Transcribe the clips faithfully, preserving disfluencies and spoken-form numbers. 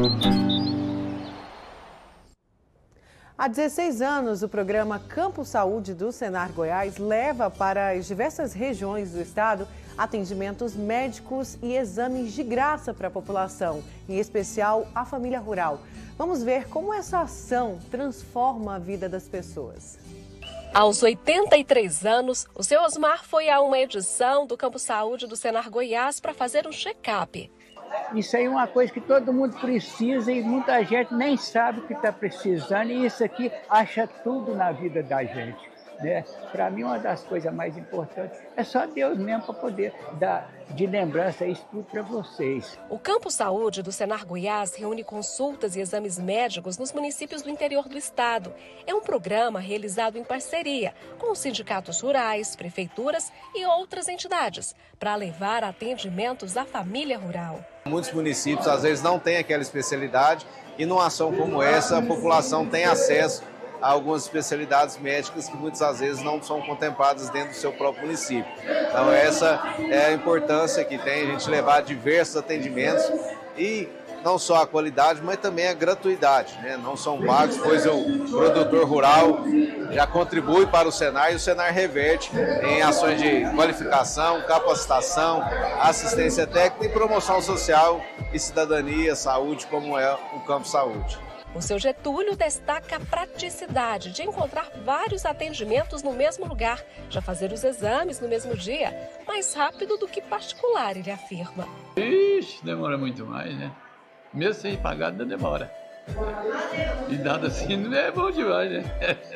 Há dezesseis anos, o programa Campo Saúde do Senar Goiás leva para as diversas regiões do estado atendimentos médicos e exames de graça para a população, em especial a família rural. Vamos ver como essa ação transforma a vida das pessoas. Aos oitenta e três anos, o seu Osmar foi a uma edição do Campo Saúde do Senar Goiás para fazer um check-up. Isso aí é uma coisa que todo mundo precisa e muita gente nem sabe o que está precisando, e isso aqui acha tudo na vida da gente, né? Para mim, uma das coisas mais importantes é só Deus mesmo para poder dar de lembrança isso tudo para vocês. O Campo Saúde do Senar Goiás reúne consultas e exames médicos nos municípios do interior do estado. É um programa realizado em parceria com os sindicatos rurais, prefeituras e outras entidades, para levar atendimentos à família rural. Muitos municípios às vezes não têm aquela especialidade e numa ação como essa a população tem acesso a algumas especialidades médicas que muitas às vezes não são contempladas dentro do seu próprio município. Então essa é a importância que tem a gente levar diversos atendimentos e não só a qualidade, mas também a gratuidade, né? Não são pagos, pois o produtor rural já contribui para o Senar e o Senar reverte em ações de qualificação, capacitação, assistência técnica e promoção social e cidadania, saúde, como é o Campo Saúde. O seu Getúlio destaca a praticidade de encontrar vários atendimentos no mesmo lugar, já fazer os exames no mesmo dia, mais rápido do que particular, ele afirma. Ixi, demora muito mais, né? Mesmo sem pagar, ainda demora. E dado assim, não é bom demais, né?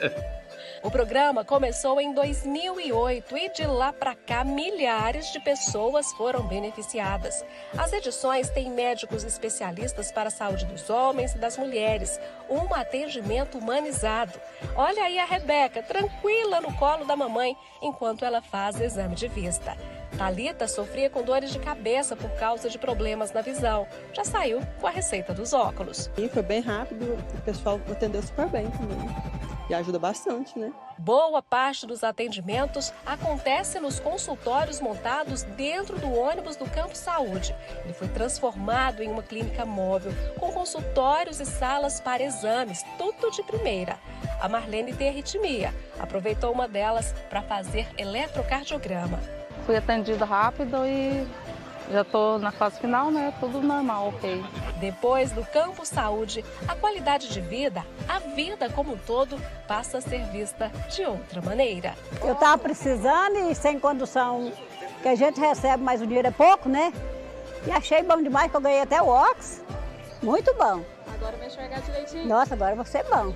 O programa começou em dois mil e oito e de lá para cá milhares de pessoas foram beneficiadas. As edições têm médicos especialistas para a saúde dos homens e das mulheres, um atendimento humanizado. Olha aí a Rebeca, tranquila no colo da mamãe, enquanto ela faz exame de vista. Thalita sofria com dores de cabeça por causa de problemas na visão. Já saiu com a receita dos óculos. E foi bem rápido, o pessoal atendeu super bem também. E ajuda bastante, né? Boa parte dos atendimentos acontece nos consultórios montados dentro do ônibus do Campo Saúde. Ele foi transformado em uma clínica móvel, com consultórios e salas para exames, tudo de primeira. A Marlene tem arritmia. Aproveitou uma delas para fazer eletrocardiograma. Fui atendida rápido e já estou na fase final, né? Tudo normal, ok. Depois do Campo Saúde, a qualidade de vida, a vida como um todo, passa a ser vista de outra maneira. Eu estava precisando e sem condução, que a gente recebe, mas o dinheiro é pouco, né? E achei bom demais, que eu ganhei até o óculos. Muito bom. Agora vai enxergar direitinho. Nossa, agora vai ser bom.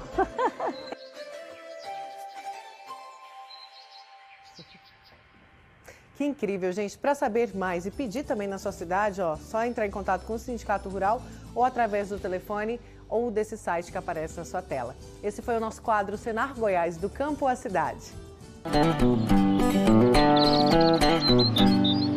Que incrível, gente. Para saber mais e pedir também na sua cidade, ó, só entrar em contato com o Sindicato Rural ou através do telefone ou desse site que aparece na sua tela. Esse foi o nosso quadro Senar Goiás, do campo à cidade.